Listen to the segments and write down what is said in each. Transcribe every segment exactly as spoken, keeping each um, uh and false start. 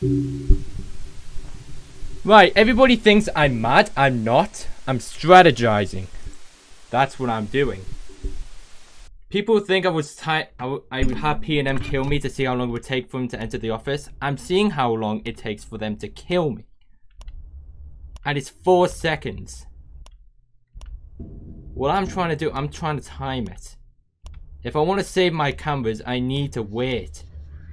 Right, everybody thinks I'm mad. I'm not. I'm strategizing. That's what I'm doing. People think I was tight. I, I would have P N M kill me to see how long it would take for them to enter the office. I'm seeing how long it takes for them to kill me. And it's four seconds. What I'm trying to do, I'm trying to time it. If I want to save my cameras, I need to wait.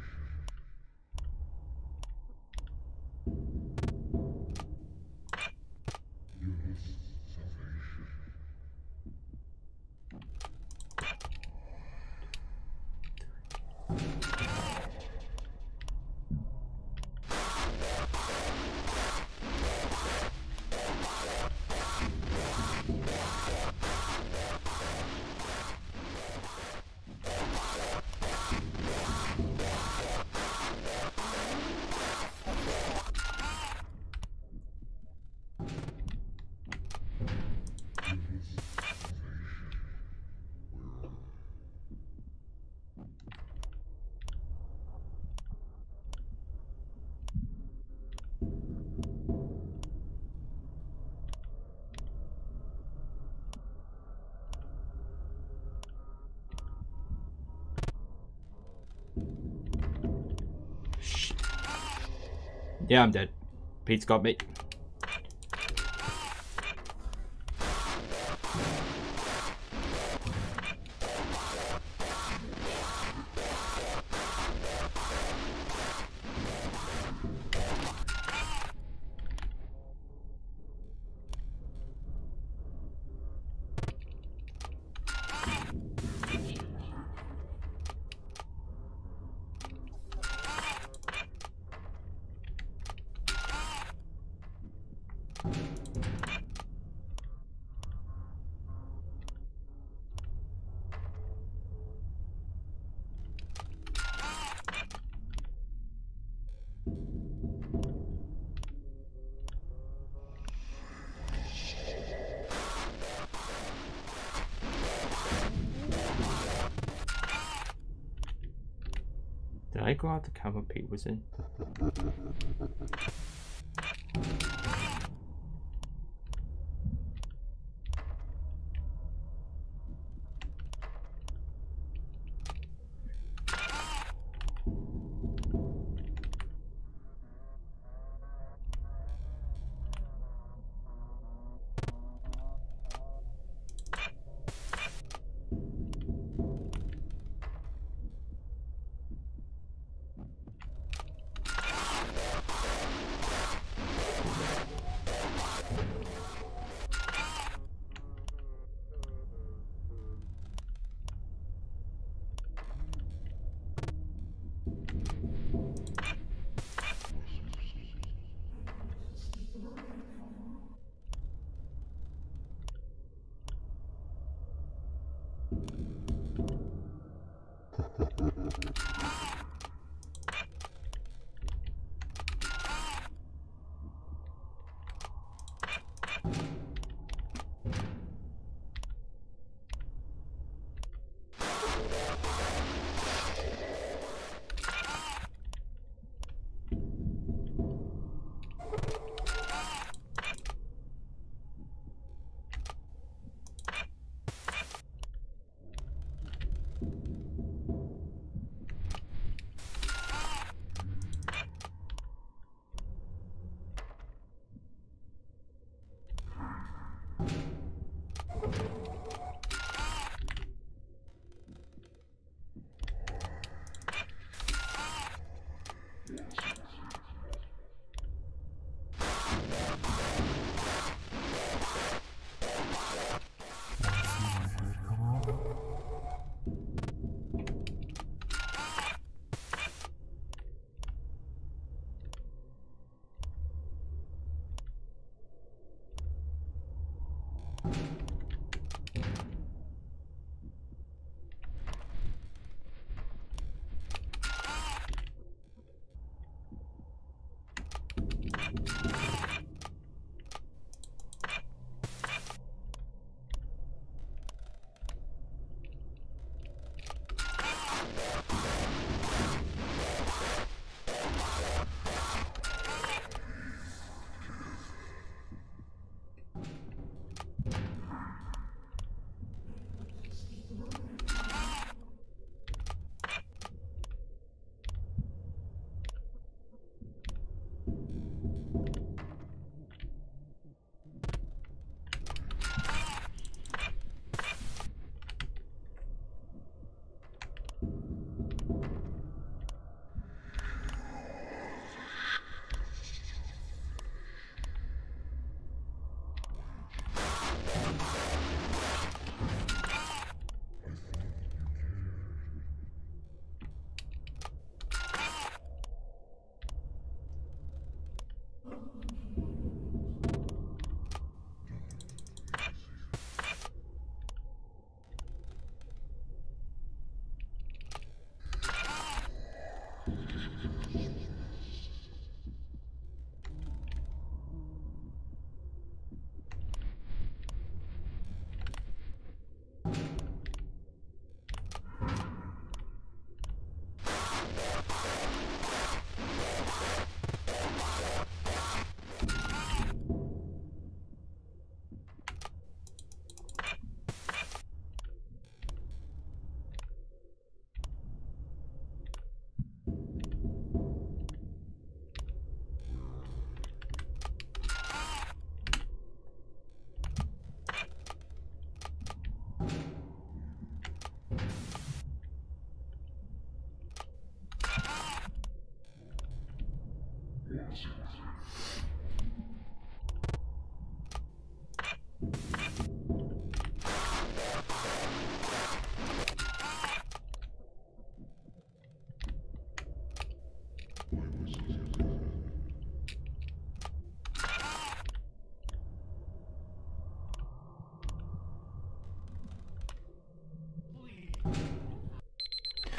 Yeah, I'm dead. Pete's got me. Did I go out the camera Pete was in?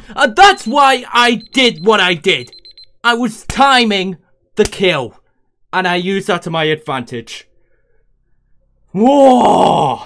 And that's why I did what I did. I was timing the kill. And I used that to my advantage. Whoa!